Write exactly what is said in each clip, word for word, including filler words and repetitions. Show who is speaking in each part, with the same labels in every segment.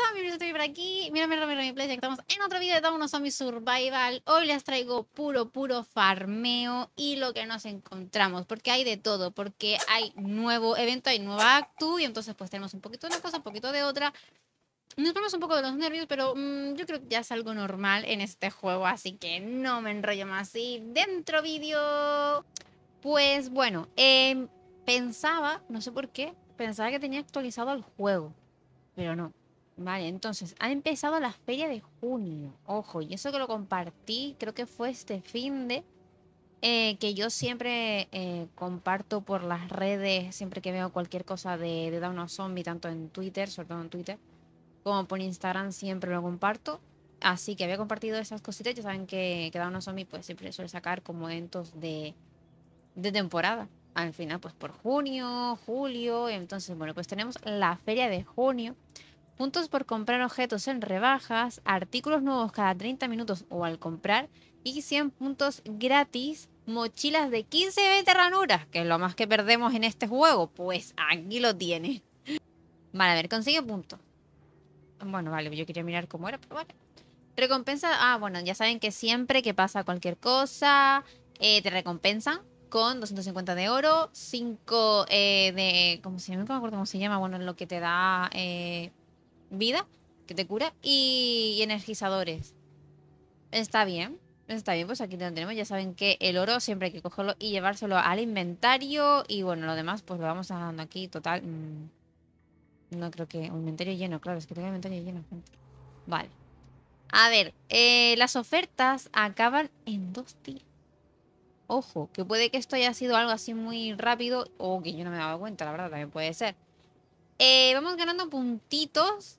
Speaker 1: zombies, estoy por aquí. Mira, mira, mira mi play, ya que estamos en otro video de Down Zombie Survival. Hoy les traigo puro, puro farmeo y lo que nos encontramos, porque hay de todo, porque hay nuevo evento, hay nueva actu, y entonces pues tenemos un poquito de una cosa, un poquito de otra. Nos ponemos un poco de los nervios, pero mmm, yo creo que ya es algo normal en este juego, así que no me enrollo más. Y dentro vídeo, pues bueno, eh, pensaba, no sé por qué, pensaba que tenía actualizado el juego, pero no. Vale, entonces, ha empezado la feria de junio. Ojo, y eso que lo compartí, creo que fue este fin de... eh, que yo siempre eh, comparto por las redes, siempre que veo cualquier cosa de, de Down of Zombie, tanto en Twitter, sobre todo en Twitter, como por Instagram, siempre lo comparto. Así que había compartido esas cositas. Ya saben que, que Down of Zombie pues siempre suele sacar como eventos de, de temporada. Al final, pues por junio, julio. Entonces, bueno, pues tenemos la feria de junio. Puntos por comprar objetos en rebajas, artículos nuevos cada treinta minutos o al comprar y cien puntos gratis, mochilas de quince y veinte ranuras, que es lo más que perdemos en este juego. Pues aquí lo tiene. Vale, a ver, consigue puntos. Bueno, vale, yo quería mirar cómo era, pero vale. Recompensa, ah, bueno, ya saben que siempre que pasa cualquier cosa, eh, te recompensan con doscientos cincuenta de oro, cinco eh, de, ¿cómo se llama? No me acuerdo cómo se llama, bueno, lo que te da... Eh, vida, que te cura, y, y energizadores. Está bien, está bien, pues aquí lo tenemos. Ya saben que el oro siempre hay que cogerlo y llevárselo al inventario. Y bueno, lo demás, pues lo vamos dejando aquí. Total, mmm, no creo que. Un inventario lleno, claro, es que tengo el inventario lleno, gente. Vale. A ver, eh, las ofertas acaban en dos días. Ojo, que puede que esto haya sido algo así muy rápido o que yo no me he dado cuenta, la verdad, también puede ser. Eh, vamos ganando puntitos.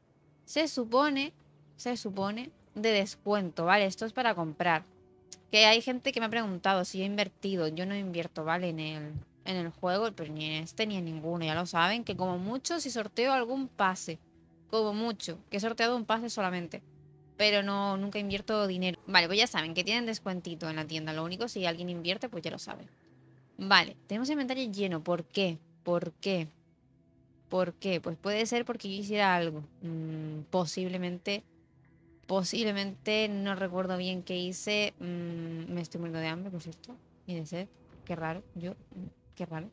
Speaker 1: Se supone, se supone, de descuento, ¿vale? Esto es para comprar. Que hay gente que me ha preguntado si he invertido. Yo no invierto, ¿vale? En el, en el juego, pero ni en este ni en ninguno. Ya lo saben, que como mucho si sorteo algún pase. Como mucho, que he sorteado un pase solamente. Pero no, nunca invierto dinero. Vale, pues ya saben que tienen descuentito en la tienda. Lo único, si alguien invierte, pues ya lo saben. Vale, tenemos inventario lleno. ¿Por qué? ¿Por qué? ¿Por qué? Pues puede ser porque yo hiciera algo. Mm, posiblemente, posiblemente no recuerdo bien qué hice. Mm, me estoy muriendo de hambre, por cierto. Y de sed. Qué raro. Yo, mm, qué raro.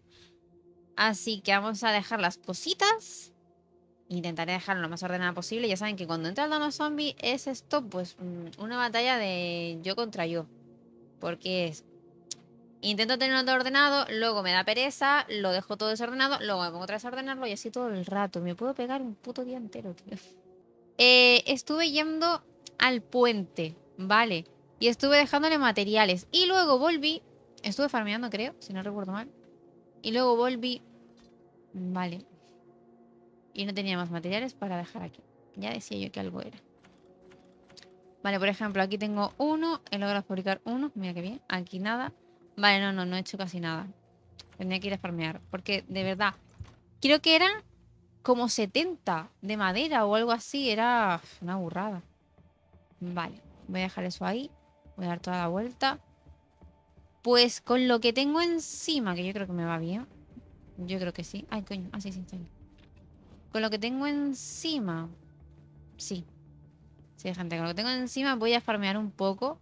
Speaker 1: Así que vamos a dejar las cositas. Intentaré dejarlo lo más ordenada posible. Ya saben que cuando entra el Dono Zombie es esto, pues mm, una batalla de yo contra yo. Porque es intento tenerlo todo ordenado, luego me da pereza, lo dejo todo desordenado, luego me pongo otra vez a ordenarlo y así todo el rato. Me puedo pegar un puto día entero, tío. Eh, estuve yendo al puente, ¿vale? Y estuve dejándole materiales. Y luego volví. Estuve farmeando, creo, si no recuerdo mal. Y luego volví. Vale. Y no tenía más materiales para dejar aquí. Ya decía yo que algo era. Vale, por ejemplo, aquí tengo uno. He logrado fabricar uno. Mira qué bien. Aquí nada. Vale, no, no, no he hecho casi nada. Tendría que ir a farmear. Porque, de verdad, creo que eran como setenta de madera o algo así. Era una burrada. Vale, voy a dejar eso ahí. Voy a dar toda la vuelta. Pues con lo que tengo encima, que yo creo que me va bien. Yo creo que sí. Ay, coño. Ah, sí, sí, está bien. Con lo que tengo encima. Sí. Sí, gente, con lo que tengo encima voy a farmear un poco.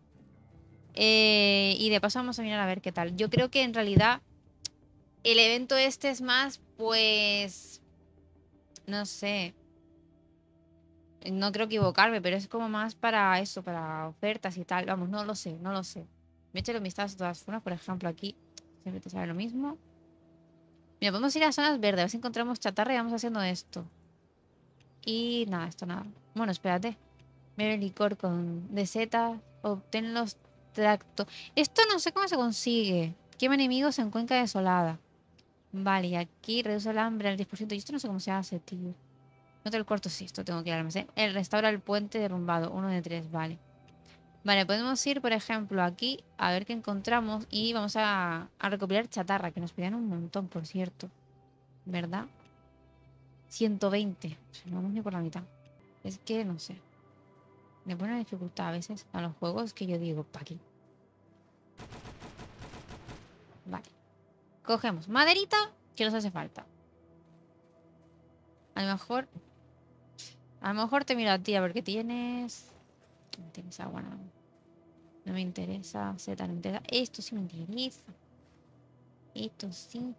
Speaker 1: Eh, y de paso vamos a mirar a ver qué tal. Yo creo que en realidad el evento este es más, pues... No sé. No creo equivocarme, pero es como más para eso, para ofertas y tal. Vamos, no lo sé, no lo sé. Me echo un vistazo de todas formas. Por ejemplo, aquí siempre te sale lo mismo. Mira, podemos ir a zonas verdes. A ver si encontramos chatarra y vamos haciendo esto. Y nada, esto nada. Bueno, espérate. Bebe licor con de setas. Obtén los tractos. Esto no sé cómo se consigue. Quema enemigos en cuenca desolada. Vale, y aquí reduce el hambre al diez por ciento. Y esto no sé cómo se hace, tío. Nota el cuarto, sí, esto tengo que ir al almacén. El restaura el puente derrumbado. Uno de tres, vale. Vale, podemos ir, por ejemplo, aquí a ver qué encontramos. Y vamos a, a recopilar chatarra, que nos piden un montón, por cierto. ¿Verdad? ciento veinte. No vamos ni por la mitad. Es que, no sé. Me pone una dificultad a veces a los juegos que yo digo, ¿para qué? Vale. Cogemos maderita, que nos hace falta. A lo mejor... A lo mejor te miro a ti, a ver qué tienes. No tienes agua, no. No me interesa. Z no me interesa. Esto sí me interesa. Esto sí.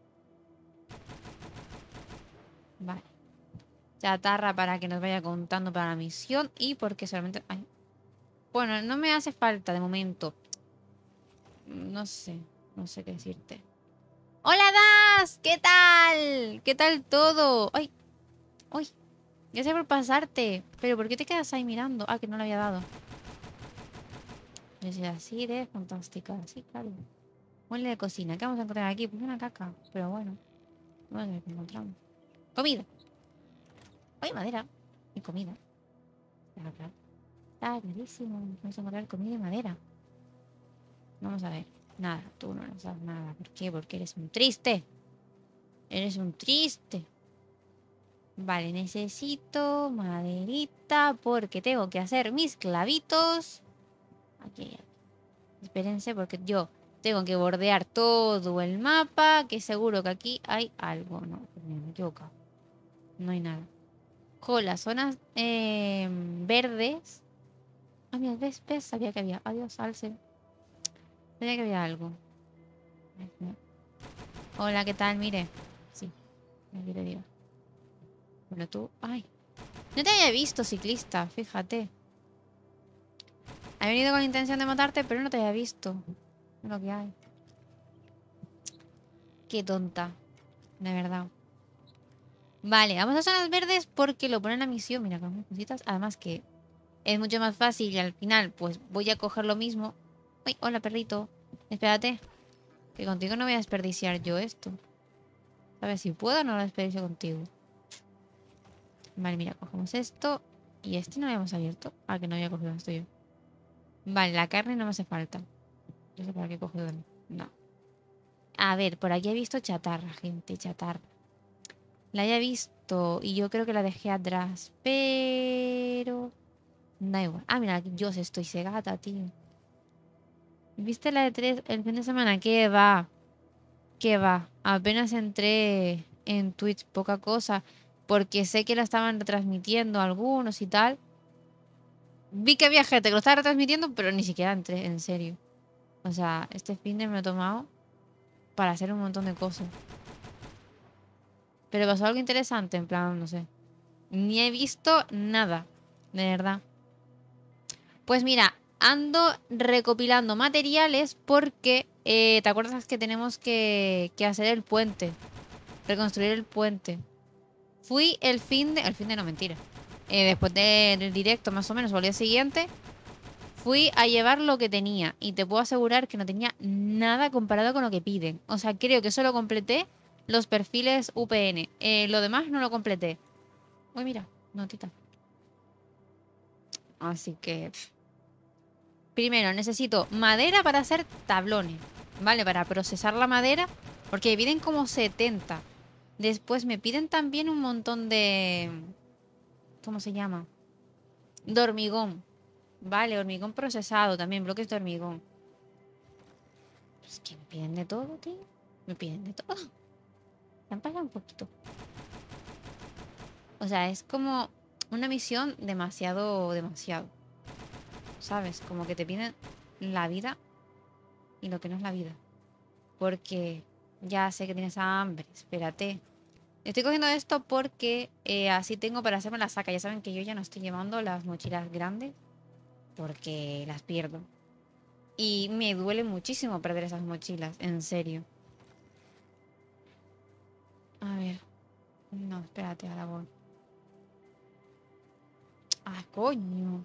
Speaker 1: Vale. Chatarra para que nos vaya contando para la misión. Y porque solamente... Ay. Bueno, no me hace falta de momento. No sé. No sé qué decirte. ¡Hola, Das! ¿Qué tal? ¿Qué tal todo? ¡Ay! ¡Ay! Gracias por pasarte. Pero ¿por qué te quedas ahí mirando? Ah, que no le había dado. Yo soy así de fantástica. Sí, claro. Mueble de cocina. ¿Qué vamos a encontrar aquí? Pues una caca. Pero bueno. Bueno, lo que encontramos. Comida. Hay madera. Y comida. Claro, claro. Está clarísimo. Vamos a encontrar comida y madera. Vamos a ver. Nada. Tú no nos das nada. ¿Por qué? Porque eres un triste. Eres un triste. Vale, necesito maderita porque tengo que hacer mis clavitos. Aquí hay algo. Espérense porque yo tengo que bordear todo el mapa, que seguro que aquí hay algo. No, me he equivocado. No hay nada. Con las zonas eh, verdes. Ah, mira, ves, ves, sabía que había. Adiós, Alce. Sabía que había algo. Hola, ¿qué tal? Mire. Sí, aquí te digo. Bueno, tú... Ay, no te había visto, ciclista, fíjate. He venido con la intención de matarte, pero no te había visto. Es lo que hay. Qué tonta. De verdad. Vale, vamos a zonas verdes porque lo ponen en la misión. Mira, con cositas. Además que es mucho más fácil y al final pues voy a coger lo mismo. Uy, hola, perrito. Espérate. Que contigo no voy a desperdiciar yo esto. A ver si puedo o no lo desperdicio contigo. Vale, mira, cogemos esto. Y este no lo habíamos abierto. Ah, que no había cogido esto yo. Vale, la carne no me hace falta. No sé para qué he cogido. No. A ver, por aquí he visto chatarra, gente, chatarra. La había visto y yo creo que la dejé atrás. Pero... Da igual. Ah, mira, yo estoy cegata, tío. ¿Viste la de tres el fin de semana? ¿Qué va? ¿Qué va? Apenas entré en Twitch, poca cosa. Porque sé que la estaban retransmitiendo algunos y tal. Vi que había gente que lo estaba retransmitiendo, pero ni siquiera entré, en serio. O sea, este fin de me lo he tomado para hacer un montón de cosas. Pero pasó algo interesante, en plan, no sé. Ni he visto nada, de verdad. Pues mira, ando recopilando materiales porque... eh, ¿te acuerdas que tenemos que, que hacer el puente? Reconstruir el puente. Fui el fin de... El fin de no, mentira. Eh, después de- del directo, más o menos, o al día siguiente, fui a llevar lo que tenía. Y te puedo asegurar que no tenía nada comparado con lo que piden. O sea, creo que solo completé los perfiles U P N. Eh, lo demás no lo completé. Uy, mira, notita. Así que... pff. Primero, necesito madera para hacer tablones. ¿Vale? Para procesar la madera. Porque me piden como setenta. Después me piden también un montón de... ¿Cómo se llama? De hormigón. Vale, hormigón procesado también, bloques de hormigón. Es que me piden de todo, tío. Me piden de todo. Me han pasado un poquito. O sea, es como una misión demasiado, demasiado. ¿Sabes? Como que te piden la vida y lo que no es la vida. Porque ya sé que tienes hambre, espérate. Estoy cogiendo esto porque eh, así tengo para hacerme la saca. Ya saben que yo ya no estoy llevando las mochilas grandes porque las pierdo. Y me duele muchísimo perder esas mochilas, en serio. A ver. No, espérate, ahora voy. Ah, coño.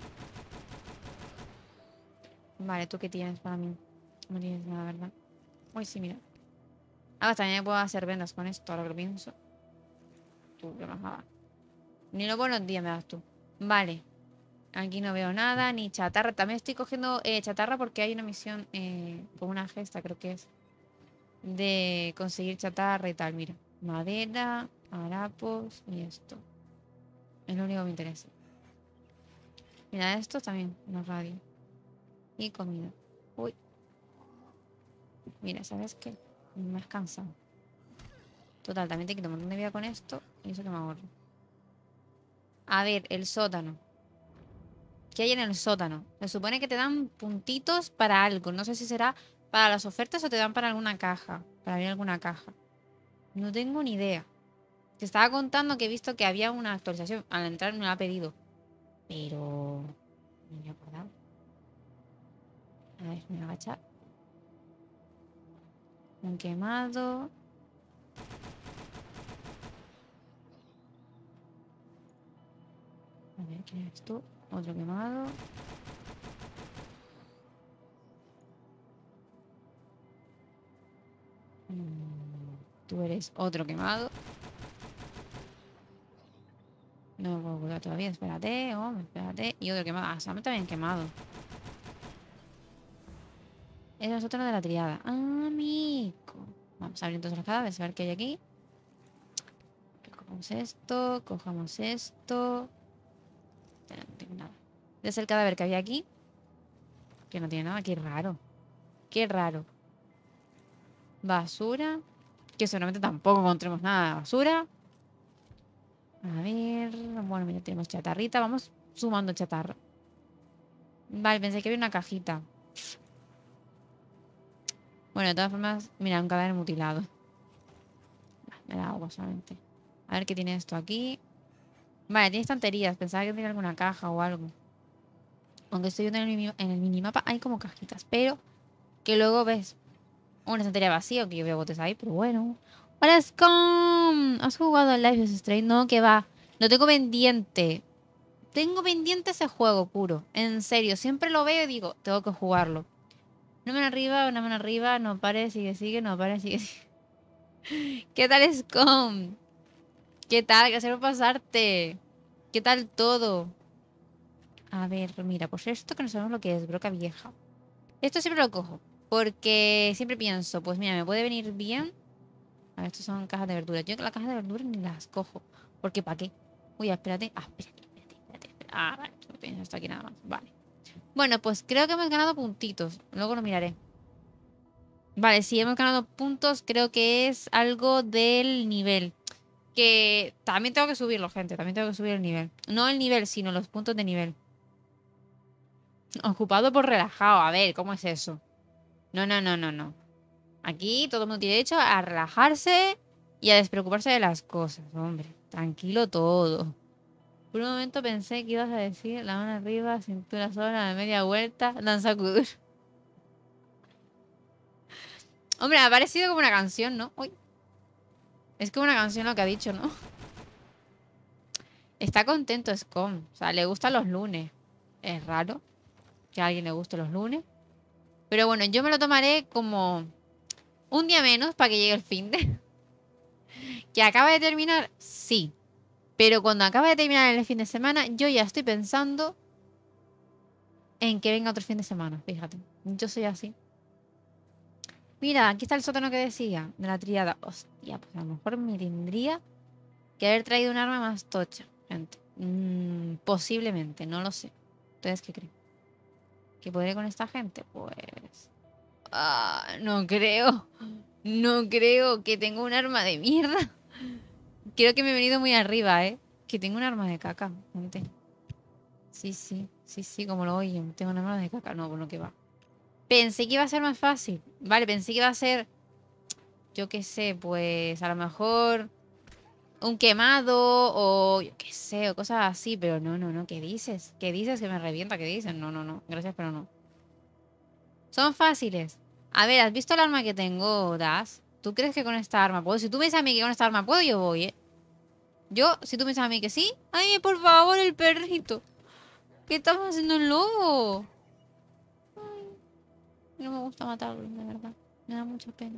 Speaker 1: Vale, ¿tú qué tienes para mí? No tienes nada, ¿verdad? Uy, sí, mira. Ah, también puedo hacer vendas con esto, ahora que lo pienso. Tú, qué más nada. Ni los buenos días me das tú. Vale. Aquí no veo nada, ni chatarra. También estoy cogiendo eh, chatarra porque hay una misión eh, con una gesta, creo que es. De conseguir chatarra y tal, mira. Madera, harapos y esto. Es lo único que me interesa. Mira, esto también, una radio. Y comida. Uy, mira, ¿sabes qué? Me has cansado. Total, también te quito un montón de vida con esto y eso que me ahorro. A ver, el sótano. ¿Qué hay en el sótano? Se supone que te dan puntitos para algo. No sé si será para las ofertas o te dan para alguna caja. Para abrir alguna caja. No tengo ni idea. Te estaba contando que he visto que había una actualización. Al entrar me lo ha pedido. Pero... no me he acordado. A ver, me voy a agachar. Un quemado. A ver, ¿quién eres tú? Otro quemado. Mm, tú eres otro quemado. No me puedo curar todavía. Espérate, oh, espérate. Y otro quemado. Ah, se me también quemado. Es el sótano de la triada. Amigo. Vamos a abrir entonces los cadáveres, a ver qué hay aquí. Cogemos esto, cojamos esto. Espera, no tengo nada. Es el cadáver que había aquí. Que no tiene nada. Qué raro. Qué raro. Basura. Que seguramente tampoco encontremos nada de basura. A ver. Bueno, ya tenemos chatarrita. Vamos sumando chatarra. Vale, pensé que había una cajita. Bueno, de todas formas, mira, un cadáver mutilado. Me da agua solamente. A ver qué tiene esto aquí. Vale, tiene estanterías. Pensaba que tenía alguna caja o algo. Aunque estoy viendo en el, mini- en el minimapa, hay como cajitas. Pero que luego ves una estantería vacía, que yo veo botes ahí, pero bueno. ¡Hola, Scum! ¿Has jugado al Life is Strange? No, que va. Lo tengo pendiente. Tengo pendiente ese juego puro. En serio, siempre lo veo y digo, tengo que jugarlo. Una mano arriba, una mano arriba, no pare, sigue, sigue, no pare, sigue, sigue. ¿Qué tal, Scum? ¿Qué tal? Gracias por pasarte. ¿Qué tal todo? A ver, mira, pues esto que no sabemos lo que es, broca vieja. Esto siempre lo cojo. Porque siempre pienso, pues mira, me puede venir bien. A ver, estos son cajas de verduras. Yo que las cajas de verduras ni las cojo. Porque ¿para qué? Uy, espérate. Ah, espérate, espérate, espérate, espérate. Ah, vale, no tienes esto aquí nada más. Vale. Bueno, pues creo que hemos ganado puntitos. Luego lo miraré. Vale, sí, hemos ganado puntos. Creo que es algo del nivel. Que también tengo que subirlo, gente. También tengo que subir el nivel. No el nivel, sino los puntos de nivel. Ocupado por relajado. A ver, ¿cómo es eso? No, no, no, no, no. Aquí todo el mundo tiene derecho a relajarse y a despreocuparse de las cosas, hombre. Tranquilo todo. Por un momento pensé que ibas a decir la mano arriba, cintura sola, de media vuelta, danza kuduro. Hombre, ha parecido como una canción, ¿no? Uy. Es como una canción lo que ha dicho, ¿no? Está contento Scum. O sea, le gustan los lunes. Es raro que a alguien le guste los lunes. Pero bueno, yo me lo tomaré como un día menos para que llegue el fin de... ¿Que acaba de terminar? Sí. Pero cuando acaba de terminar el fin de semana, yo ya estoy pensando en que venga otro fin de semana, fíjate. Yo soy así. Mira, aquí está el sótano que decía, de la triada. Hostia, pues a lo mejor me tendría que haber traído un arma más tocha, gente. Mm, posiblemente, no lo sé. ¿Ustedes qué creen? ¿Que podré con esta gente? Pues... Ah, no creo. No creo que tenga un arma de mierda. Creo que me he venido muy arriba, ¿eh? Que tengo un arma de caca, gente. Sí, sí, sí, sí, como lo oyen. Tengo una arma de caca. No, bueno, que va. Pensé que iba a ser más fácil. Vale, pensé que iba a ser, yo qué sé, pues a lo mejor un quemado o yo qué sé, o cosas así. Pero no, no, no. ¿Qué dices? ¿Qué dices que me revienta? ¿Qué dices? No, no, no. Gracias, pero no. Son fáciles. A ver, ¿has visto el arma que tengo, Das? ¿Tú crees que con esta arma puedo? Si tú me dices a mí que con esta arma puedo, yo voy, ¿eh? Yo, si tú me dices a mí que sí. Ay, por favor, el perrito. ¿Qué estás haciendo el lobo? Ay, no me gusta matarlo, de verdad. Me da mucha pena.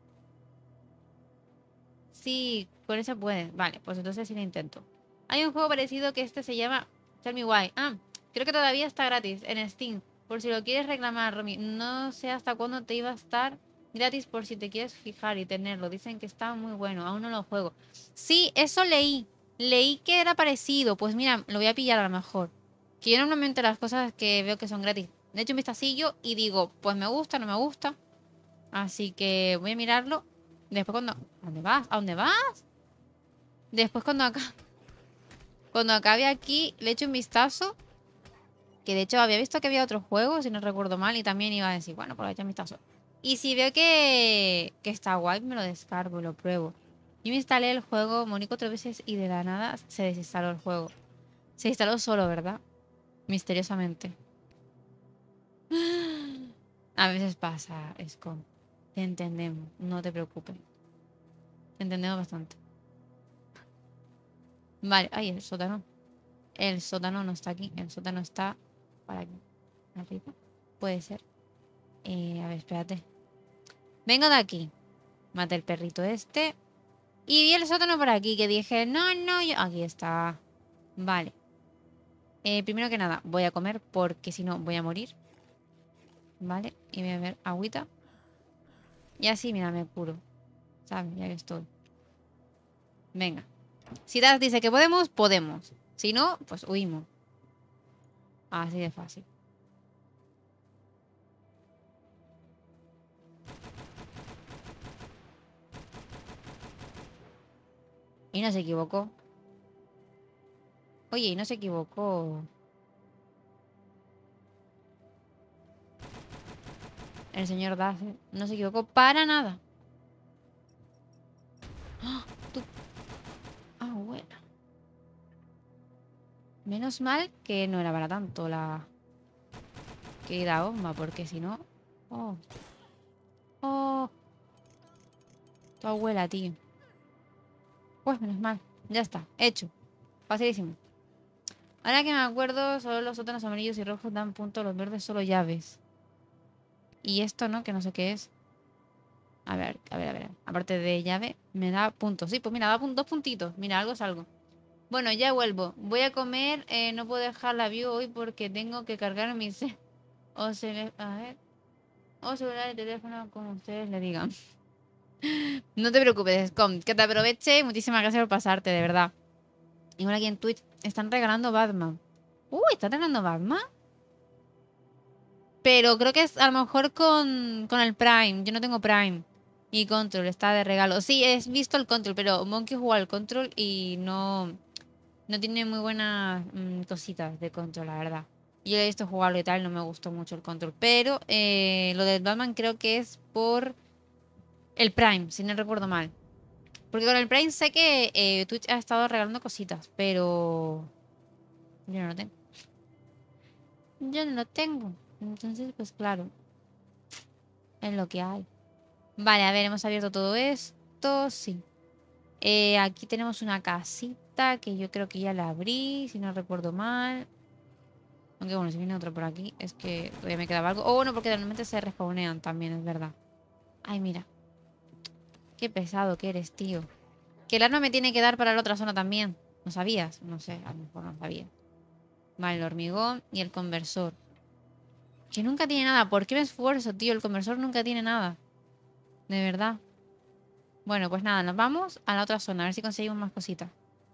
Speaker 1: Sí, con esa puedes. Vale, pues entonces sí lo intento. Hay un juego parecido que este se llama Tell Me Why. Ah, creo que todavía está gratis en Steam. Por si lo quieres reclamar, Romy. No sé hasta cuándo te iba a estar gratis por si te quieres fijar y tenerlo. Dicen que está muy bueno. Aún no lo juego. Sí, eso leí. Leí que era parecido. Pues mira, lo voy a pillar a lo mejor. Que yo normalmente las cosas que veo que son gratis. De hecho, un vistacillo y digo, pues me gusta, no me gusta. Así que voy a mirarlo. Después cuando... ¿A dónde vas? ¿A dónde vas? Después cuando acabe... Cuando acabe aquí, le echo un vistazo. Que de hecho había visto que había otro juego, si no recuerdo mal. Y también iba a decir, bueno, pues le echo un vistazo. Y si veo que, que está guay, me lo descargo y lo pruebo. Yo me instalé el juego, morí cuatro veces y de la nada se desinstaló el juego. Se instaló solo, ¿verdad? Misteriosamente. A veces pasa, Escom. Te entendemos, no te preocupes. Te entendemos bastante. Vale, ay, el sótano. El sótano no está aquí, el sótano está para aquí. Arriba. Puede ser. Eh, a ver, espérate. Vengo de aquí. Maté el perrito este. Y vi el sótano por aquí, que dije, no, no, yo... Aquí está. Vale. Eh, primero que nada, voy a comer porque si no voy a morir. Vale. Y voy a ver agüita. Y así, mira, me curo. ¿Sabes? Ya que estoy. Venga. Si Das dice que podemos, podemos. Si no, pues huimos. Así de fácil. Y no se equivocó. Oye, y no se equivocó. El señor Das, ¿eh? No se equivocó para nada. ¡Ah! Tú... Ah, bueno. Menos mal que no era para tanto la... Que la bomba, porque si no... Oh, oh. Tu abuela, tío. Pues menos mal. Ya está. Hecho. Facilísimo. Ahora que me acuerdo, solo los sótanos amarillos y rojos dan puntos, los verdes solo llaves. Y esto, ¿no? Que no sé qué es. A ver, a ver, a ver. Aparte de llave, me da puntos. Sí, pues mira, da pun- dos puntitos. Mira, algo es algo. Bueno, ya vuelvo. Voy a comer. Eh, no puedo dejar la view hoy porque tengo que cargar mi... ce- O se le... A ver. O celular y teléfono, como ustedes le digan. No te preocupes, Scom. Que te aproveche. Muchísimas gracias por pasarte, de verdad. Igual aquí en Twitch están regalando Batman. Uy, ¿están regalando Batman? Pero creo que es a lo mejor con, con el Prime. Yo no tengo Prime. Y Control está de regalo. Sí, he visto el Control, pero Monkey jugó al Control y no, no tiene muy buenas mm, cositas de Control, la verdad. Yo he visto jugarlo y tal, no me gustó mucho el Control. Pero eh, lo del Batman creo que es por el Prime, si no recuerdo mal. Porque con el Prime sé que eh, Twitch ha estado regalando cositas, pero yo no lo tengo. Yo no lo tengo. Entonces, pues claro, es lo que hay. Vale, a ver, hemos abierto todo esto. Sí. Eh, aquí tenemos una casita que yo creo que ya la abrí, si no recuerdo mal. Aunque bueno, si viene otro por aquí, es que todavía me quedaba algo. Oh, bueno, porque normalmente se respawnean también, es verdad. Ay, mira. Qué pesado que eres, tío. Que el arma me tiene que dar para la otra zona también. ¿No sabías? No sé, a lo mejor no sabía. Vale, el hormigón y el conversor. Que nunca tiene nada. ¿Por qué me esfuerzo, tío? El conversor nunca tiene nada. De verdad. Bueno, pues nada, nos vamos a la otra zona. A ver si conseguimos más cositas.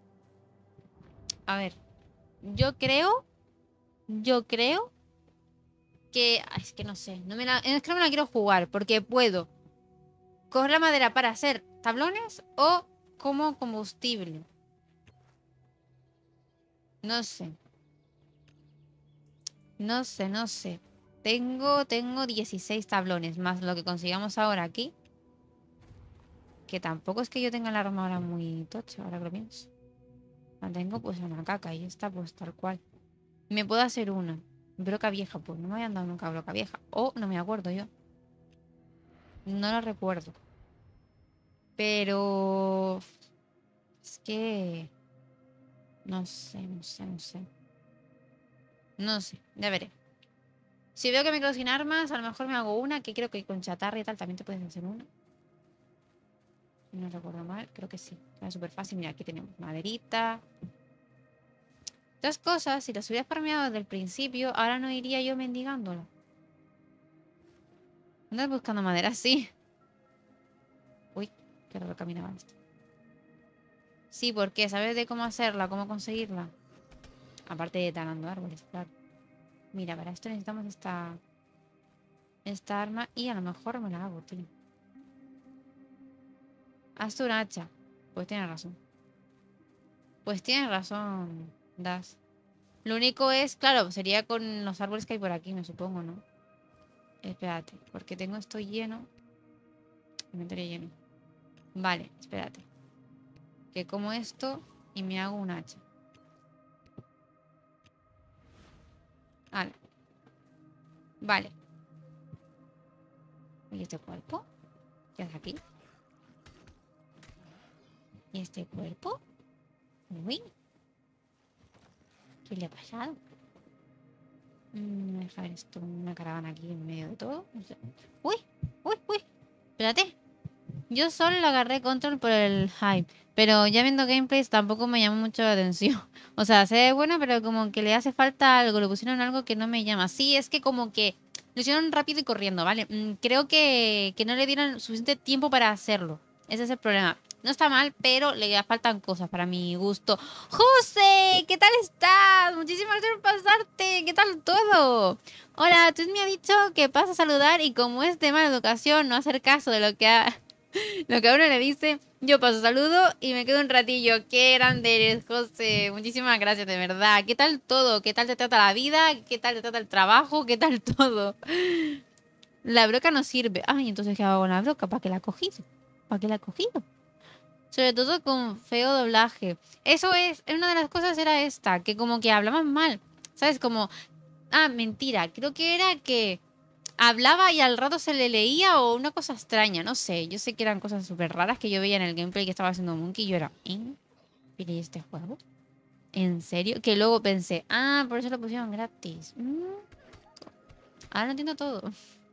Speaker 1: A ver. Yo creo... Yo creo que... Ay, es que no sé. No me la... Es que no me la quiero jugar. Porque puedo coger la madera para hacer tablones o como combustible. No sé. No sé, no sé. Tengo, tengo dieciséis tablones. Más lo que consigamos ahora aquí. Que tampoco es que yo tenga la armadura muy tocha, ahora que lo pienso. La tengo pues una caca y está pues tal cual. Me puedo hacer una. Broca vieja, pues no me habían dado nunca broca vieja. O no me acuerdo yo. No la recuerdo. Pero... Es que... No sé, no sé, no sé. No sé, ya veré. Si veo que me quedo sin armas, a lo mejor me hago una, que creo que con chatarra y tal también te puedes hacer una. Si no recuerdo mal, creo que sí. Es súper fácil. Mira, aquí tenemos maderita. Dos cosas, si las hubieras farmeado desde el principio, ahora no iría yo mendigándola. Andas buscando madera, sí. Uy, qué raro caminaba esto. Sí, porque sabes de cómo hacerla, cómo conseguirla. Aparte de talando árboles, claro. Mira, para esto necesitamos esta, esta arma y a lo mejor me la hago, tío. Hazte un hacha. Pues tienes razón. Pues tienes razón, Das. Lo único es, claro, sería con los árboles que hay por aquí, me supongo, ¿no? Espérate, porque tengo esto lleno. Inventorio lleno. Vale, espérate. Que como esto y me hago un hacha. Vale. Vale. ¿Y este cuerpo? ¿Qué hace aquí? ¿Y este cuerpo? Uy. ¿Qué le ha pasado? Mm, dejar esto, una caravana aquí en medio de todo. No sé. Uy, uy, uy. Espérate. Yo solo lo agarré control por el hype. Pero ya viendo gameplays tampoco me llamó mucho la atención. O sea, se ve bueno, pero como que le hace falta algo. Le pusieron algo que no me llama. Sí, es que como que lo hicieron rápido y corriendo, ¿vale? Mm, creo que, que no le dieron suficiente tiempo para hacerlo. Ese es el problema. No está mal, pero le faltan cosas para mi gusto. ¡José! ¿Qué tal estás? Muchísimas gracias por pasarte. ¿Qué tal todo? Hola, tú me has dicho que pasa a saludar y como es tema de educación, no hacer caso de lo que ha... Lo que a uno le dice, yo paso saludo y me quedo un ratillo. Qué grande eres, José. Muchísimas gracias, de verdad. ¿Qué tal todo? ¿Qué tal te trata la vida? ¿Qué tal te trata el trabajo? ¿Qué tal todo? La broca no sirve. Ay, entonces, ¿qué hago con la broca? ¿Para qué la he cogido? ¿Para qué la he cogido? Sobre todo con feo doblaje. Eso es, una de las cosas era esta, que como que hablaban mal. ¿Sabes? Como, ah, mentira. Creo que era que hablaba y al rato se le leía o una cosa extraña, no sé. Yo sé que eran cosas súper raras que yo veía en el gameplay que estaba haciendo Monkey y yo era, ¿eh? ¿Pero y este juego? ¿En serio? Que luego pensé, ah, por eso lo pusieron gratis. Mm, ahora no entiendo todo.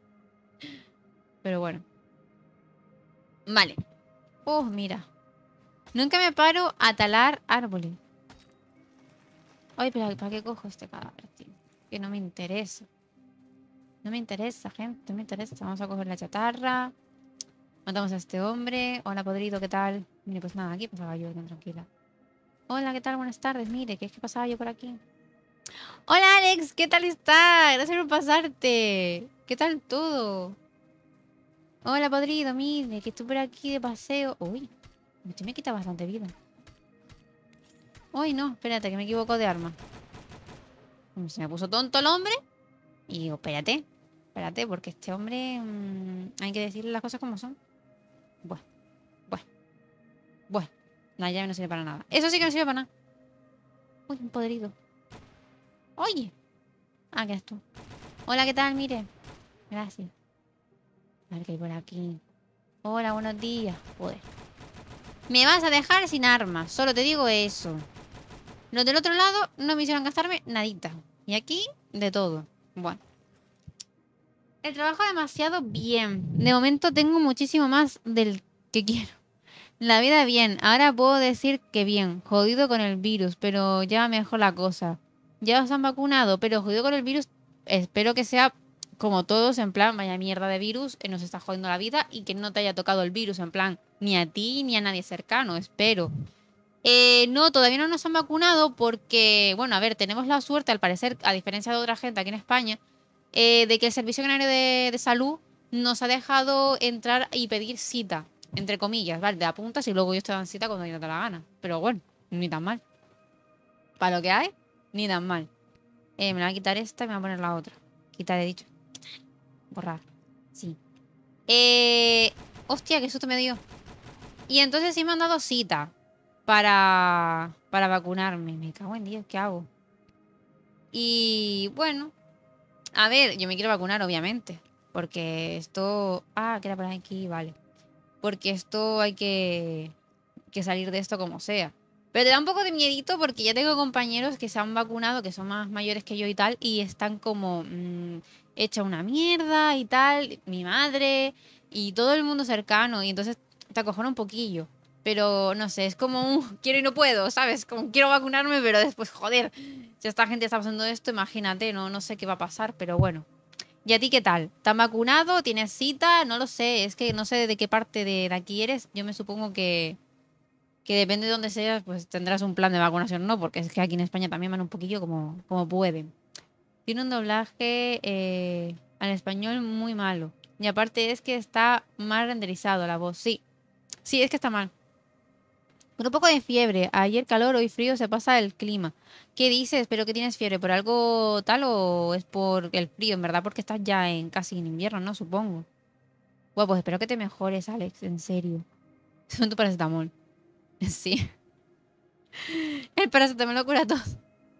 Speaker 1: Pero bueno. Vale. Oh, mira. Nunca me paro a talar árboles. Ay, pero ¿para qué cojo este cadáver, tío? Que no me interesa. No me interesa, gente. No me interesa. Vamos a coger la chatarra. Matamos a este hombre. Hola, podrido, ¿qué tal? Mire, pues nada, aquí pasaba yo, tan tranquila. Hola, ¿qué tal? Buenas tardes. Mire, ¿qué es que pasaba yo por aquí? Hola, Alex, ¿qué tal está? Gracias por pasarte. ¿Qué tal todo? Hola, podrido, mire, que estoy por aquí de paseo. Uy, usted me quita bastante vida. Uy, no, espérate, que me equivoco de arma. Se me puso tonto el hombre. Y digo, espérate, espérate, porque este hombre mmm, hay que decirle las cosas como son. Bueno, bueno, bueno. La llave no sirve para nada. Eso sí que no sirve para nada. Uy, un podrido. Oye. Ah, que eres tú. Hola, ¿qué tal? Mire. Gracias. A ver qué hay por aquí. Hola, buenos días. Joder. Me vas a dejar sin armas. Solo te digo eso. Los del otro lado no me hicieron gastarme nadita. Y aquí, de todo. Bueno. El trabajo demasiado bien. De momento tengo muchísimo más del que quiero. La vida bien. Ahora puedo decir que bien. Jodido con el virus, pero ya mejor la cosa. Ya os han vacunado, pero jodido con el virus. Espero que sea como todos, en plan, vaya mierda de virus, eh, nos está jodiendo la vida y que no te haya tocado el virus, en plan, ni a ti ni a nadie cercano, espero. Eh, no, todavía no nos han vacunado porque, bueno, a ver, tenemos la suerte, al parecer, a diferencia de otra gente aquí en España, eh, de que el Servicio Canario de, de Salud nos ha dejado entrar y pedir cita, entre comillas, ¿vale? Te apuntas y luego ellos te dan cita cuando te da la gana. Pero bueno, ni tan mal. Para lo que hay, ni tan mal. Eh, me la voy a quitar esta y me voy a poner la otra. Quitar, he dicho. Borrar. Sí. Eh... Hostia, qué susto me dio. Y entonces sí me han dado cita para, para vacunarme. Me cago en Dios, ¿qué hago? Y bueno, a ver, yo me quiero vacunar, obviamente. Porque esto... Ah, queda por aquí, vale. Porque esto hay que, que salir de esto como sea. Pero te da un poco de miedito porque ya tengo compañeros que se han vacunado, que son más mayores que yo y tal, y están como mmm, hecha una mierda y tal, mi madre y todo el mundo cercano, y entonces te acojona un poquillo. Pero no sé, es como un quiero y no puedo, ¿sabes? Como quiero vacunarme, pero después, joder, si esta gente está pasando esto, imagínate, no, no sé qué va a pasar, pero bueno. ¿Y a ti qué tal? ¿Estás vacunado? ¿Tienes cita? No lo sé, es que no sé de qué parte de, de aquí eres. Yo me supongo que, que depende de dónde seas, pues tendrás un plan de vacunación, ¿no? Porque es que aquí en España también van un poquillo como, como pueden. Tiene un doblaje eh, al español muy malo. Y aparte es que está mal renderizado la voz. Sí, sí, es que está mal. Con un poco de fiebre. Ayer calor, hoy frío, se pasa el clima. ¿Qué dices? ¿Pero que tienes fiebre? ¿Por algo tal o es por el frío? En verdad, porque estás ya en casi en invierno, ¿no? Supongo. Bueno, pues espero que te mejores, Alex, en serio. Son tu paracetamol. Sí. El paracetamol lo cura todo.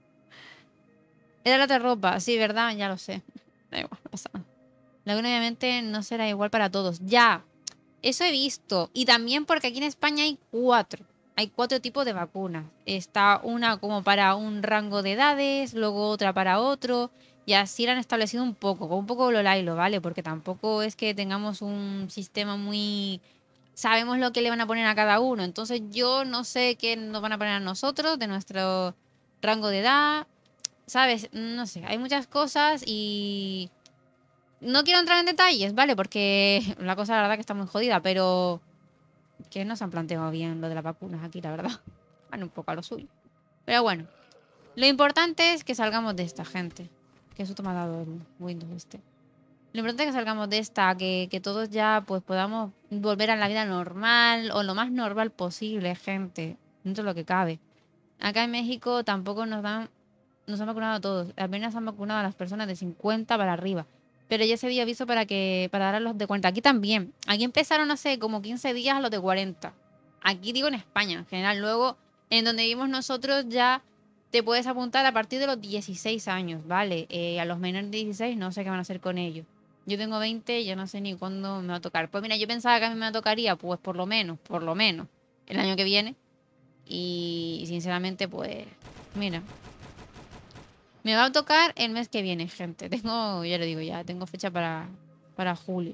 Speaker 1: Era la otra ropa. Sí, ¿verdad? Ya lo sé. Da igual, no pasa nada. La luna obviamente no será igual para todos. Ya. Eso he visto. Y también porque aquí en España hay cuatro. Hay cuatro tipos de vacunas. Está una como para un rango de edades, luego otra para otro. Y así la han establecido un poco, con un poco lo lailo, ¿vale? Porque tampoco es que tengamos un sistema muy... Sabemos lo que le van a poner a cada uno. Entonces yo no sé qué nos van a poner a nosotros de nuestro rango de edad. ¿Sabes? No sé, hay muchas cosas y... No quiero entrar en detalles, ¿vale? Porque la cosa la verdad que está muy jodida, pero que no se han planteado bien lo de las vacunas aquí, la verdad. Van un poco a lo suyo. Pero bueno, lo importante es que salgamos de esta, gente. Que eso me ha dado el Windows este. Lo importante es que salgamos de esta, que, que todos ya pues podamos volver a la vida normal o lo más normal posible, gente. Dentro de lo que cabe. Acá en México tampoco nos dan, nos han vacunado a todos. Apenas han vacunado a las personas de cincuenta para arriba. Pero ya se había aviso para que para dar a los de cuarenta. Aquí también. Aquí empezaron hace como quince días a los de cuarenta. Aquí digo en España en general. Luego, en donde vivimos nosotros ya te puedes apuntar a partir de los dieciséis años, ¿vale? Eh, a los menores de dieciséis no sé qué van a hacer con ellos. Yo tengo veinte, ya no sé ni cuándo me va a tocar. Pues mira, yo pensaba que a mí me tocaría, pues por lo menos, por lo menos, el año que viene. Y sinceramente, pues, mira, me va a tocar el mes que viene, gente. Tengo, ya lo digo ya, tengo fecha para, para julio.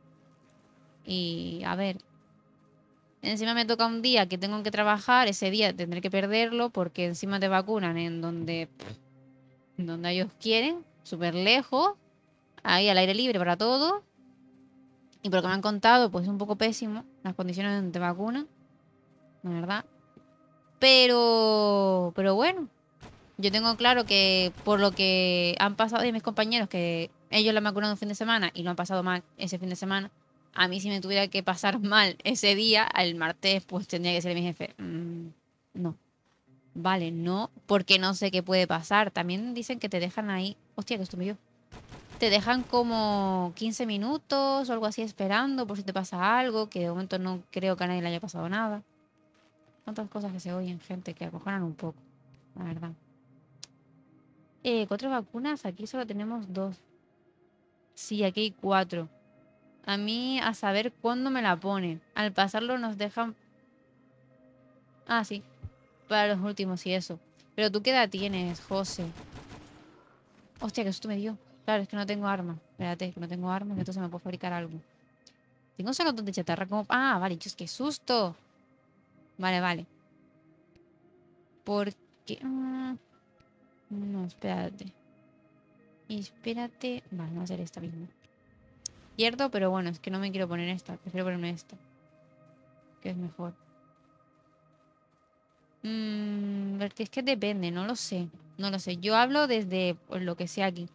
Speaker 1: Y a ver, encima me toca un día que tengo que trabajar, ese día tendré que perderlo porque encima te vacunan en donde, pff, donde ellos quieren, súper lejos, ahí al aire libre para todo. Y por lo que me han contado, pues es un poco pésimo las condiciones donde te vacunan, la verdad. Pero, pero bueno. Yo tengo claro que por lo que han pasado de mis compañeros, que ellos la han vacunado un fin de semana y lo han pasado mal ese fin de semana, a mí si me tuviera que pasar mal ese día, el martes, pues tendría que ser mi jefe. Mm, no, vale, no, porque no sé qué puede pasar. También dicen que te dejan ahí, hostia, que estuve yo. Te dejan como quince minutos o algo así esperando por si te pasa algo, que de momento no creo que a nadie le haya pasado nada. Tantas cosas que se oyen, gente, que acojonan un poco, la verdad. Eh, cuatro vacunas, aquí solo tenemos dos. Sí, aquí hay cuatro. A mí a saber cuándo me la ponen. Al pasarlo nos dejan... Ah, sí, para los últimos y eso. Pero tú qué edad tienes, José. Hostia, que susto me dio. Claro, es que no tengo armas. Espérate, que no tengo armas, entonces me puedo fabricar algo. Tengo solo dos de chatarra como... Ah, vale, chus, qué susto. Vale, vale. Porque... mm, no, espérate. Espérate. Vale, vamos a hacer esta misma. Cierto, pero bueno, es que no me quiero poner esta. Prefiero ponerme esta. Que es mejor. Mm, porque es que depende, no lo sé. No lo sé. Yo hablo desde pues, lo que sea aquí.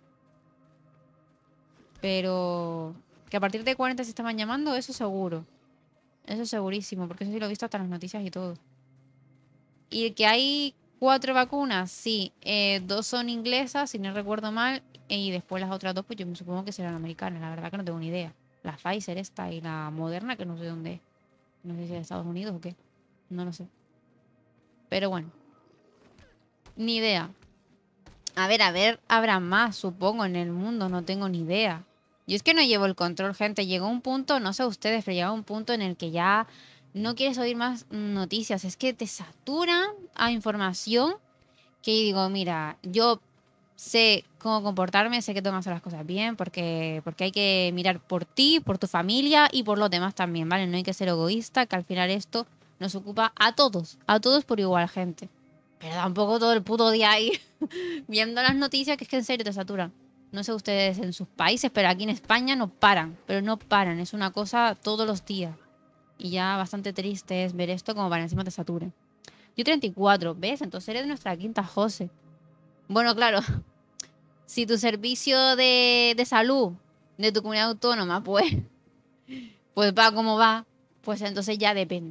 Speaker 1: Pero que a partir de cuarenta se estaban llamando, eso seguro. Eso segurísimo, porque eso sí lo he visto hasta en las noticias y todo. Y que hay cuatro vacunas, sí. Eh, dos son inglesas, si no recuerdo mal. Y después las otras dos, pues yo me supongo que serán americanas. La verdad que no tengo ni idea. La Pfizer esta y la Moderna, que no sé dónde es. No sé si es de Estados Unidos o qué. No lo sé. Pero bueno, ni idea. A ver, a ver, habrá más, supongo, en el mundo, no tengo ni idea. Yo es que no llevo el control, gente. Llegó un punto, no sé ustedes, pero llegó un punto en el que ya no quieres oír más noticias. Es que te saturan a información que digo, mira, yo sé cómo comportarme, sé que tengo que hacer las cosas bien, porque, porque hay que mirar por ti, por tu familia y por los demás también, ¿vale? No hay que ser egoísta, que al final esto nos ocupa a todos, a todos por igual, gente. Pero tampoco todo el puto día ahí viendo las noticias, que es que en serio te saturan. No sé ustedes en sus países, pero aquí en España no paran, pero no paran. Es una cosa todos los días. Y ya bastante triste es ver esto como para encima te saturen. Yo treinta y cuatro, ¿ves? Entonces eres de nuestra quinta José. Bueno, claro, si tu servicio de, de salud de tu comunidad autónoma, pues, pues va como va, pues entonces ya depende.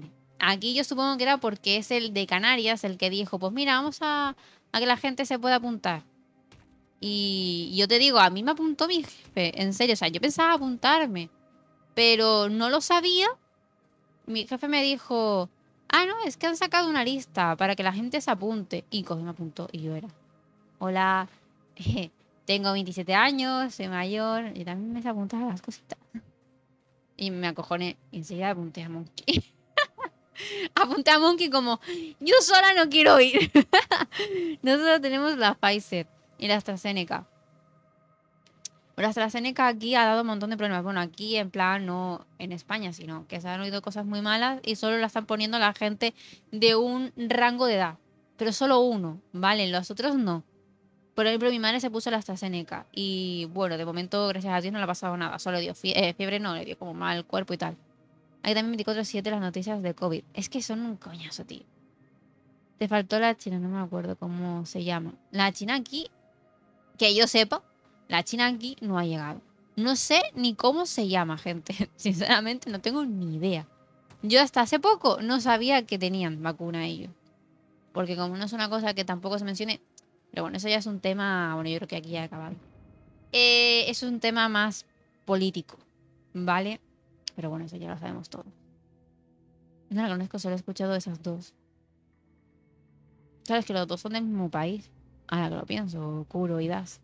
Speaker 1: Aquí yo supongo que era porque es el de Canarias el que dijo, pues mira, vamos a, a que la gente se pueda apuntar. Y yo te digo, a mí me apuntó mi jefe, en serio, o sea, yo pensaba apuntarme, pero no lo sabía. Mi jefe me dijo, ah, no, es que han sacado una lista para que la gente se apunte. Y cogí, me apuntó y yo era, hola, tengo veintisiete años, soy mayor, y también me se apuntan a las cositas. Y me acojoné, y enseguida apunté a Monkey. Apunté a Monkey como, yo sola no quiero ir. Nosotros tenemos la Pfizer y la AstraZeneca. Pero AstraZeneca aquí ha dado un montón de problemas. Bueno, aquí en plan no en España, sino que se han oído cosas muy malas y solo la están poniendo a la gente de un rango de edad. Pero solo uno, ¿vale? Los otros no. Por ejemplo, mi madre se puso la AstraZeneca y bueno, de momento, gracias a Dios, no le ha pasado nada. Solo dio fie eh, fiebre, no, le dio como mal cuerpo y tal. Hay también veinticuatro siete las noticias de COVID. Es que son un coñazo, tío. Te faltó la china, no me acuerdo cómo se llama. La china aquí, que yo sepa, la china aquí no ha llegado. No sé ni cómo se llama, gente. Sinceramente, no tengo ni idea. Yo hasta hace poco no sabía que tenían vacuna ellos. Porque como no es una cosa que tampoco se mencione... Pero bueno, eso ya es un tema... Bueno, yo creo que aquí ya ha acabado. Eh, eso es un tema más político, ¿vale? Pero bueno, eso ya lo sabemos todos. No la conozco, solo he escuchado esas dos. Sabes que los dos son del mismo país. Ahora que lo pienso, Kuro y Das.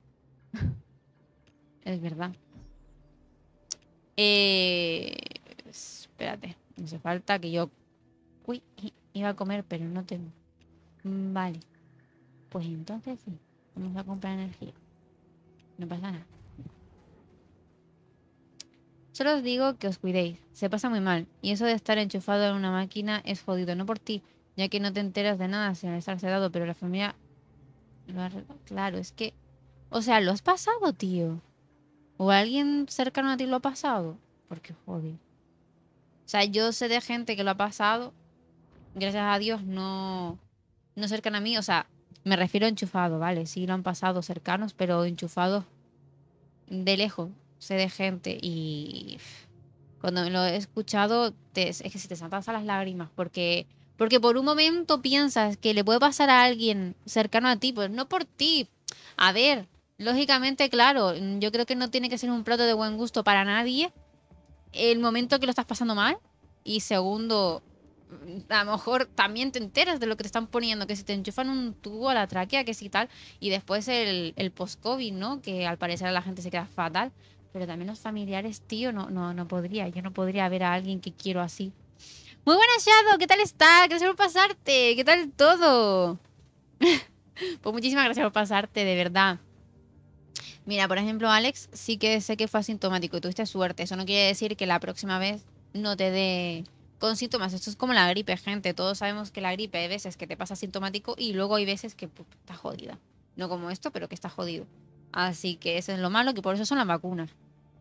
Speaker 1: Es verdad. Eh, espérate, no hace falta que yo... Uy, iba a comer, pero no tengo. Vale. Pues entonces sí, vamos a comprar energía. No pasa nada. Solo os digo que os cuidéis. Se pasa muy mal. Y eso de estar enchufado en una máquina es jodido. No por ti, ya que no te enteras de nada sin estar sedado, pero la familia... Lo ha... Claro, es que... O sea, ¿lo has pasado, tío? ¿O alguien cercano a ti lo ha pasado? Porque joder. O sea, yo sé de gente que lo ha pasado. Gracias a Dios no, no cercano a mí. O sea, me refiero a enchufado, ¿vale? Sí lo han pasado cercanos, pero enchufados de lejos. Sé de gente y cuando me lo he escuchado te, es que se te saltan hasta las lágrimas porque, porque por un momento piensas que le puede pasar a alguien cercano a ti, pues no por ti. A ver, lógicamente, claro, yo creo que no tiene que ser un plato de buen gusto para nadie el momento que lo estás pasando mal. Y segundo, a lo mejor también te enteras de lo que te están poniendo, que si te enchufan un tubo a la tráquea, que si tal, y después el, el post-COVID, ¿no? Que al parecer la gente se queda fatal, pero también los familiares, tío, no, no, no podría, yo no podría ver a alguien que quiero así. Muy buenas, Shadow, ¿qué tal está? Gracias por pasarte, ¿qué tal todo? Pues muchísimas gracias por pasarte, de verdad. Mira, por ejemplo, Alex, sí que sé que fue asintomático y tuviste suerte. Eso no quiere decir que la próxima vez no te dé con síntomas. Esto es como la gripe, gente. Todos sabemos que la gripe hay veces que te pasa asintomático y luego hay veces que pues, está jodida. No como esto, pero que está jodido. Así que eso es lo malo, que por eso son las vacunas.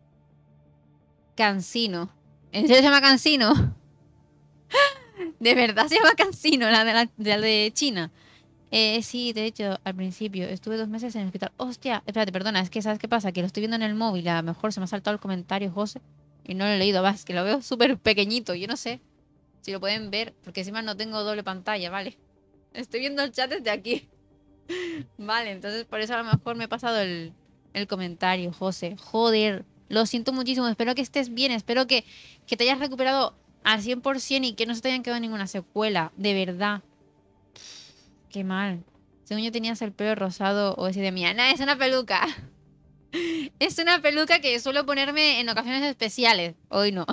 Speaker 1: Cansino. ¿En serio se llama Cansino? De verdad se llama Cansino, la de, la, de, la de China. Eh, sí, de hecho, al principio estuve dos meses en el hospital. Hostia, espérate, perdona, es que ¿sabes qué pasa? Que lo estoy viendo en el móvil, a lo mejor se me ha saltado el comentario, José, y no lo he leído, vas, que lo veo súper pequeñito, yo no sé si lo pueden ver, porque encima no tengo doble pantalla, ¿vale? Estoy viendo el chat desde aquí. Vale, entonces por eso a lo mejor me he pasado el, el comentario, José. Joder, lo siento muchísimo, espero que estés bien, espero que, que te hayas recuperado al cien por ciento y que no se te hayan quedado ninguna secuela, de verdad. Qué mal. Según yo tenías el pelo rosado o ese de mía. No, es una peluca. Es una peluca que suelo ponerme en ocasiones especiales. Hoy no.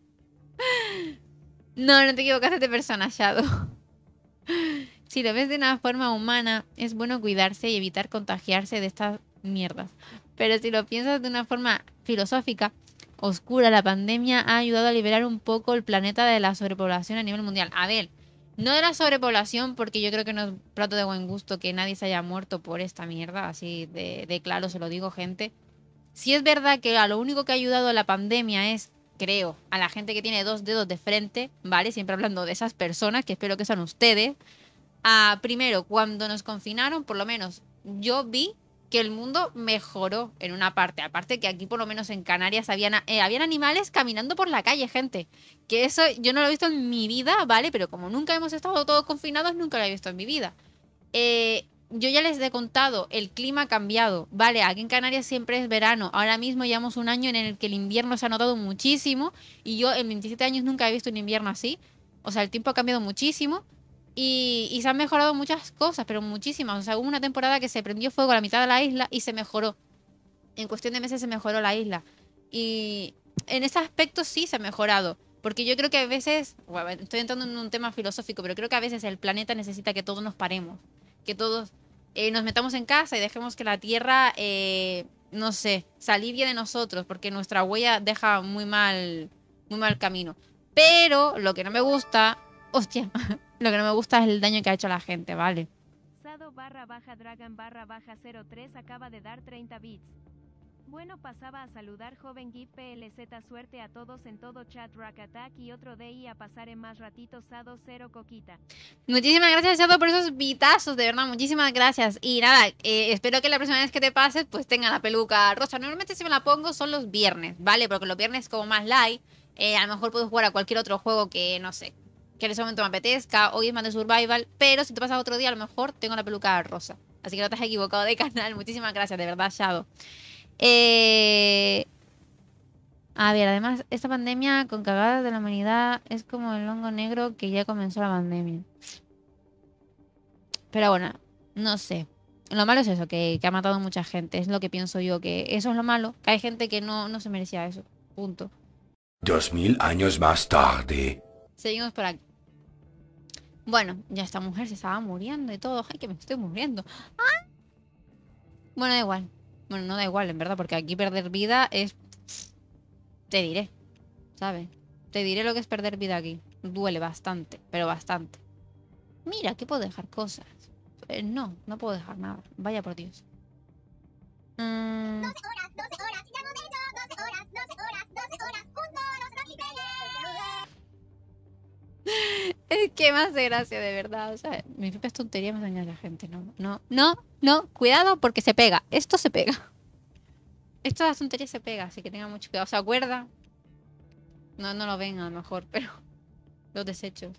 Speaker 1: No, no te equivocaste de persona, Shadow. Si lo ves de una forma humana, es bueno cuidarse y evitar contagiarse de estas mierdas. Pero si lo piensas de una forma filosófica, oscura, la pandemia ha ayudado a liberar un poco el planeta de la sobrepoblación a nivel mundial. A ver, no de la sobrepoblación, porque yo creo que no es plato de buen gusto que nadie se haya muerto por esta mierda, así de, de claro se lo digo, gente. Si es verdad que a lo único que ha ayudado a la pandemia es, creo, a la gente que tiene dos dedos de frente, ¿vale? Siempre hablando de esas personas, que espero que sean ustedes. A, primero, cuando nos confinaron, por lo menos yo vi que el mundo mejoró en una parte. Aparte que aquí, por lo menos en Canarias, habían, eh, habían animales caminando por la calle, gente. Que eso yo no lo he visto en mi vida, ¿vale? Pero como nunca hemos estado todos confinados, nunca lo he visto en mi vida. Eh, yo ya les he contado, el clima ha cambiado, ¿vale? Aquí en Canarias siempre es verano. Ahora mismo llevamos un año en el que el invierno se ha notado muchísimo. Y yo en veintisiete años nunca he visto un invierno así. O sea, el tiempo ha cambiado muchísimo. Y, y se han mejorado muchas cosas, pero muchísimas. O sea, hubo una temporada que se prendió fuego a la mitad de la isla y se mejoró. En cuestión de meses se mejoró la isla. Y en ese aspecto sí se ha mejorado. Porque yo creo que a veces, bueno, estoy entrando en un tema filosófico, pero creo que a veces el planeta necesita que todos nos paremos. Que todos eh, nos metamos en casa y dejemos que la Tierra, eh, no sé, se alivie de nosotros. Porque nuestra huella deja muy mal, muy mal camino. Pero lo que no me gusta... Hostia, lo que no me gusta es el daño que ha hecho a la gente, ¿vale?
Speaker 2: Sado barra baja Dragon barra baja cero tres acaba de dar treinta bits. Bueno, pasaba a saludar joven Gip P L Z, suerte a todos en todo chat Rack Attack y otro D I a pasar en más ratitos Sado cero coquita.
Speaker 1: Muchísimas gracias, Shadow, por esos vitazos, de verdad, muchísimas gracias. Y nada, eh, espero que la próxima vez que te pases, pues tenga la peluca rosa. Normalmente si me la pongo son los viernes, ¿vale? Porque los viernes como más light, eh, a lo mejor puedo jugar a cualquier otro juego que, no sé, que en ese momento me apetezca. Hoy es más de survival, pero si te pasas otro día, a lo mejor tengo la peluca rosa. Así que no te has equivocado de canal. Muchísimas gracias, de verdad, Shadow. Eh... A ver, además, esta pandemia con cagadas de la humanidad es como el hongo negro que ya comenzó la pandemia. Pero bueno, no sé. Lo malo es eso, que, que ha matado a mucha gente. Es lo que pienso yo, que eso es lo malo. Que hay gente que no, no se merecía eso. Punto.
Speaker 3: Dos mil años más tarde.
Speaker 1: Seguimos por aquí. Bueno, ya esta mujer se estaba muriendo y todo. Ay, que me estoy muriendo. ¡Ah! Bueno, da igual. Bueno, no da igual, en verdad, porque aquí perder vida es... Te diré, ¿sabes? Te diré lo que es perder vida aquí. Duele bastante, pero bastante. Mira, que puedo dejar cosas. Eh, no, no puedo dejar nada. Vaya por Dios. Mm.
Speaker 4: doce horas, doce horas, ya hemos hecho doce horas, doce horas, doce horas, juntos los Rockly Players.
Speaker 1: Es que más de gracia, de verdad. O sea, mis propias tonterías me dañan a la gente. No, no, no, no. Cuidado porque se pega. Esto se pega. Esto de las tonterías se pega, así que tengan mucho cuidado. ¿Se acuerda? No, no lo ven a lo mejor, pero los desechos.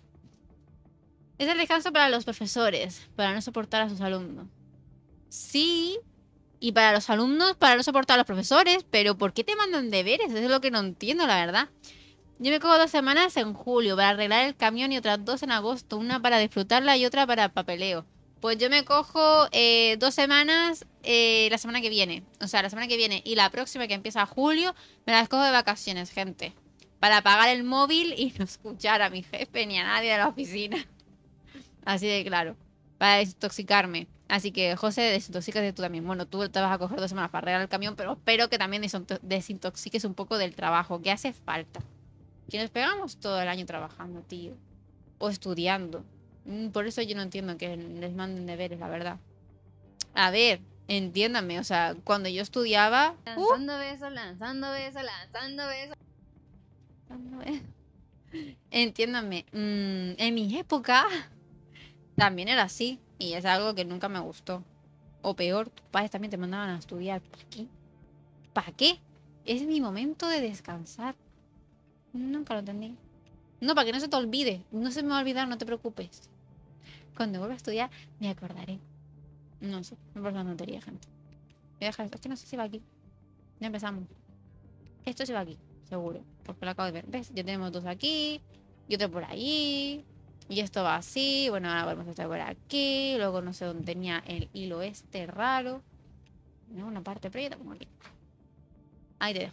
Speaker 1: Es el descanso para los profesores, para no soportar a sus alumnos. Sí, y para los alumnos, para no soportar a los profesores, pero ¿por qué te mandan deberes? Eso es lo que no entiendo, la verdad. Yo me cojo dos semanas en julio para arreglar el camión y otras dos en agosto, una para disfrutarla y otra para papeleo. Pues yo me cojo eh, dos semanas eh, la semana que viene. O sea, la semana que viene y la próxima que empieza julio, me las cojo de vacaciones, gente. Para apagar el móvil y no escuchar a mi jefe ni a nadie de la oficina. Así de claro. Para desintoxicarme. Así que, José, desintoxícate tú también. Bueno, tú te vas a coger dos semanas para arreglar el camión, pero espero que también desintoxiques un poco del trabajo, que hace falta. Que nos pegamos todo el año trabajando, tío. O estudiando. Por eso yo no entiendo que les manden deberes, la verdad. A ver, entiéndanme, o sea, cuando yo estudiaba...
Speaker 4: Lanzando uh, besos, lanzando besos, lanzando besos.
Speaker 1: Lanzando besos. Entiéndanme, mmm, en mi época también era así. Y es algo que nunca me gustó. O peor, tus padres también te mandaban a estudiar. ¿Para qué? ¿Para qué? Es mi momento de descansar. Nunca lo entendí. No, para que no se te olvide. No se me va a olvidar, no te preocupes. Cuando vuelva a estudiar, me acordaré. No sé, me parece una tontería, gente. Voy a dejar esto. Es que no sé si va aquí. Ya empezamos. Esto se va aquí, seguro. Porque lo acabo de ver. ¿Ves? Ya tenemos dos aquí. Y otro por ahí. Y esto va así. Bueno, ahora volvemos a estar por aquí. Luego no sé dónde tenía el hilo este raro. No, una parte, pero yo te pongo aquí. Ahí te dejo.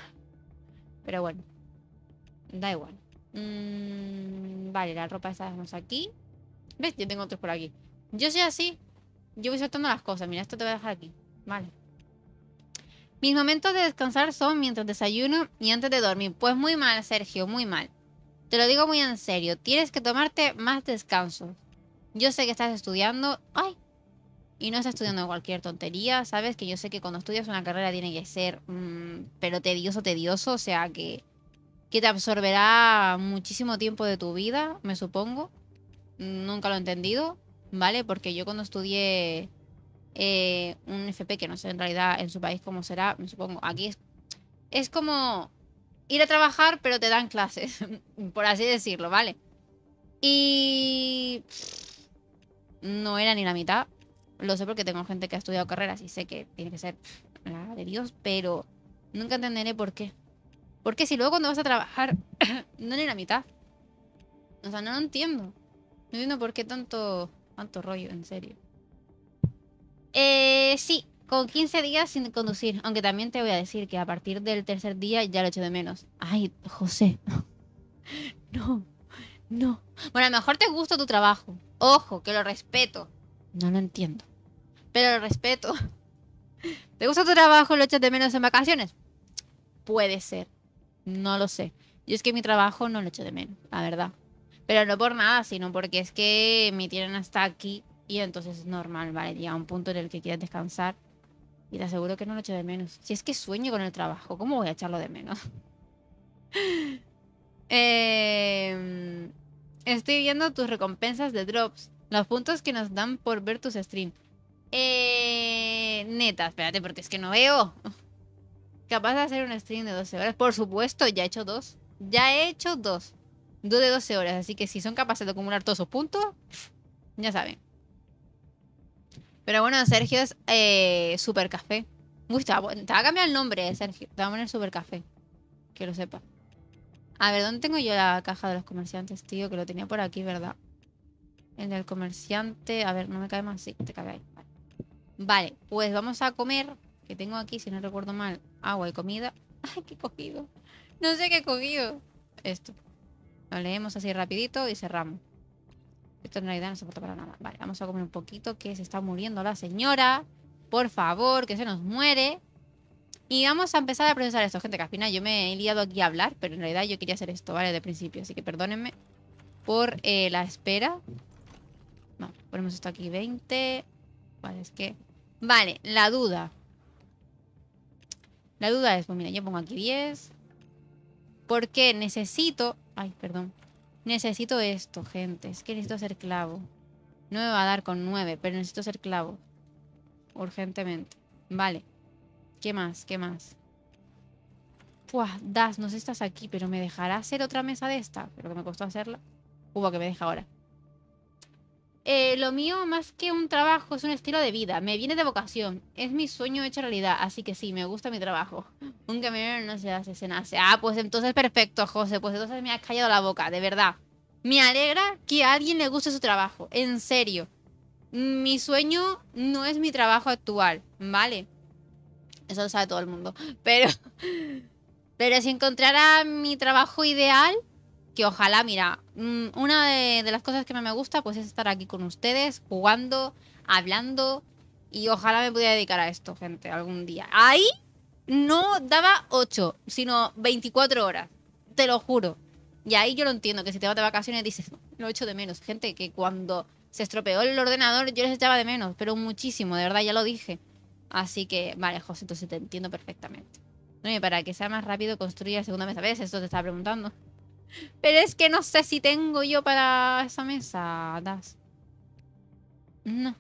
Speaker 1: Pero bueno. Da igual. Mm, vale, la ropa esa dejamos aquí. ¿Ves? Yo tengo otros por aquí. Yo soy así. Yo voy soltando las cosas. Mira, esto te voy a dejar aquí. Vale. Mis momentos de descansar son mientras desayuno y antes de dormir. Pues muy mal, Sergio, muy mal. Te lo digo muy en serio. Tienes que tomarte más descansos. Yo sé que estás estudiando. ¡Ay! Y no estás estudiando cualquier tontería. Sabes que yo sé que cuando estudias una carrera tiene que ser... Mmm, pero tedioso, tedioso. O sea que... Que te absorberá muchísimo tiempo de tu vida, me supongo. Nunca lo he entendido, ¿vale? Porque yo cuando estudié eh, un F P que no sé en realidad en su país cómo será, me supongo. Aquí es, es como ir a trabajar, pero te dan clases, por así decirlo, ¿vale? Y pff, no era ni la mitad. Lo sé porque tengo gente que ha estudiado carreras y sé que tiene que ser pff, la de Dios, pero nunca entenderé por qué. Porque si luego cuando vas a trabajar no ni la mitad. O sea, no lo entiendo. No entiendo por qué tanto, tanto rollo, en serio. Eh, sí, con quince días sin conducir. Aunque también te voy a decir que a partir del tercer día ya lo echo de menos. Ay, José. No, no. Bueno, a lo mejor te gusta tu trabajo. Ojo, que lo respeto. No lo entiendo. Pero lo respeto. ¿Te gusta tu trabajo y lo echas de menos en vacaciones? Puede ser. No lo sé. Yo es que mi trabajo no lo echo de menos, la verdad. Pero no por nada, sino porque es que me tienen hasta aquí y entonces es normal, ¿vale? Llega un punto en el que quieres descansar y te aseguro que no lo echo de menos. Si es que sueño con el trabajo, ¿cómo voy a echarlo de menos? eh, estoy viendo tus recompensas de drops. Los puntos que nos dan por ver tus streams. Eh, neta, espérate, porque es que no veo. Capaz de hacer un stream de doce horas. Por supuesto, ya he hecho dos. Ya he hecho dos. Dos de doce horas. Así que si son capaces de acumular todos esos puntos, ya saben. Pero bueno, Sergio es eh, Super Café. Uy, te va, a, te va a cambiar el nombre, Sergio. Te va a poner Super Café. Que lo sepa. A ver, ¿dónde tengo yo la caja de los comerciantes, tío? Que lo tenía por aquí, ¿verdad? El del comerciante. A ver, ¿no me cae más? Sí, te cabe ahí. Vale. Vale, pues vamos a comer. Que tengo aquí, si no recuerdo mal, agua y comida. Ay, ¿qué he cogido? No sé qué he cogido. Esto. Lo leemos así rapidito y cerramos. Esto en realidad no se aporta para nada. Vale, vamos a comer un poquito, que se está muriendo la señora. Por favor, que se nos muere. Y vamos a empezar a procesar esto, gente, que al final yo me he liado aquí a hablar, pero en realidad yo quería hacer esto, ¿vale? De principio, así que perdónenme por eh, la espera. No, ponemos esto aquí, veinte. Vale, es que... Vale, la duda. La duda es, pues mira, yo pongo aquí diez. Porque necesito... Ay, perdón. Necesito esto, gente. Es que necesito ser clavo. No me va a dar con nueve, pero necesito ser clavo. Urgentemente. Vale. ¿Qué más? ¿Qué más? Puah, Das, no sé si estás aquí, pero ¿me dejará hacer otra mesa de esta? Pero que me costó hacerla. Hubo que me deja ahora. Eh, lo mío, más que un trabajo, es un estilo de vida. Me viene de vocación. Es mi sueño hecho realidad. Así que sí, me gusta mi trabajo. Un camionero no se hace, se nace. Ah, pues entonces perfecto, José. Pues entonces me has callado la boca, de verdad. Me alegra que a alguien le guste su trabajo. En serio. Mi sueño no es mi trabajo actual, ¿vale? Eso lo sabe todo el mundo. Pero, pero si encontrara mi trabajo ideal, que ojalá, mira, una de, de las cosas que más me gusta, pues es estar aquí con ustedes, jugando, hablando, y ojalá me pudiera dedicar a esto, gente, algún día. Ahí no daba ocho, sino veinticuatro horas, te lo juro. Y ahí yo lo entiendo, que si te vas de vacaciones dices, lo echo de menos. Gente, que cuando se estropeó el ordenador yo les echaba de menos, pero muchísimo, de verdad, ya lo dije. Así que, vale, José, entonces te entiendo perfectamente. No, y para que sea más rápido, construye la segunda mesa. ¿Ves? Esto te estaba preguntando. Pero es que no sé si tengo yo para esa mesa, Das. No.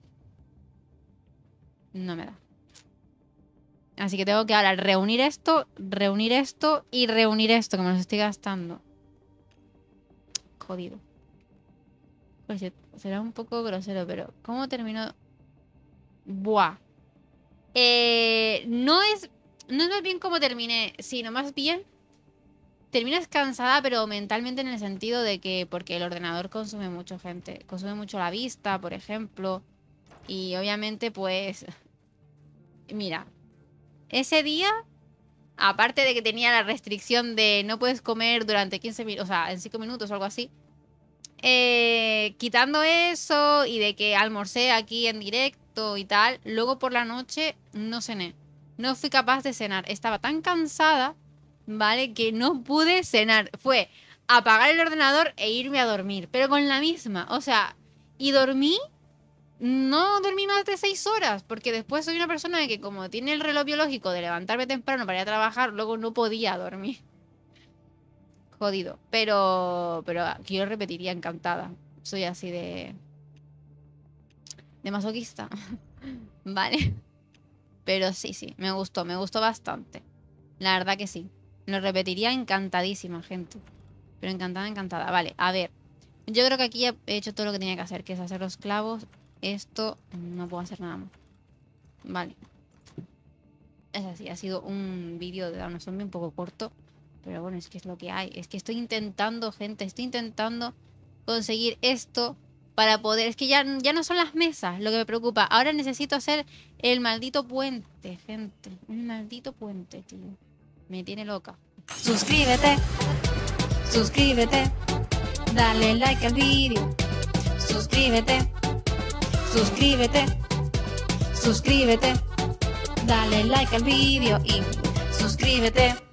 Speaker 1: No me da. Así que tengo que ahora reunir esto, reunir esto y reunir esto, que me los estoy gastando. Jodido. Pues será un poco grosero, pero ¿cómo termino? Buah. Eh, no es... No es más bien cómo terminé, sino más bien... Terminas cansada, pero mentalmente en el sentido de que... Porque el ordenador consume mucho, gente. Consume mucho la vista, por ejemplo. Y obviamente, pues... Mira. Ese día... Aparte de que tenía la restricción de no puedes comer durante quince minutos, o sea, en cinco minutos o algo así. Eh, quitando eso y de que almorcé aquí en directo y tal, luego por la noche no cené. No fui capaz de cenar. Estaba tan cansada, ¿vale? Que no pude cenar. Fue apagar el ordenador e irme a dormir. Pero con la misma. O sea, y dormí. No dormí más de seis horas, porque después soy una persona de que como tiene el reloj biológico de levantarme temprano para ir a trabajar, luego no podía dormir. Jodido. Pero, pero aquí yo repetiría encantada. Soy así de... de masoquista. Vale. Pero sí, sí, me gustó, me gustó bastante. La verdad que sí. Lo repetiría encantadísima, gente. Pero encantada, encantada. Vale, a ver. Yo creo que aquí ya he hecho todo lo que tenía que hacer, que es hacer los clavos. Esto, no puedo hacer nada más. Vale. Es así, ha sido un vídeo de Down Zombie un poco corto. Pero bueno, es que es lo que hay. Es que estoy intentando, gente, estoy intentando conseguir esto para poder... Es que ya, ya no son las mesas lo que me preocupa. Ahora necesito hacer el maldito puente, gente. Un maldito puente, tío. Me tiene loca.
Speaker 5: Suscríbete, suscríbete, dale like al vídeo. Suscríbete, suscríbete, suscríbete, dale like al vídeo y suscríbete.